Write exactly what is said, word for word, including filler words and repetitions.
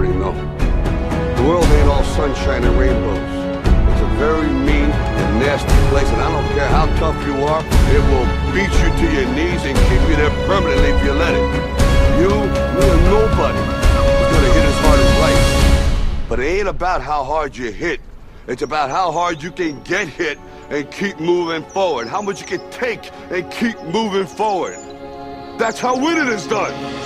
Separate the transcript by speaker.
Speaker 1: already know. The world ain't all sunshine and rainbows. It's a very mean and nasty place, and I don't care how tough you are, it will beat you to your knees and keep you there permanently if you let it. You, you're nobody who's gonna hit as hard as life. But it ain't about how hard you hit. It's about how hard you can get hit and keep moving forward. How much you can take and keep moving forward. That's how winning is done.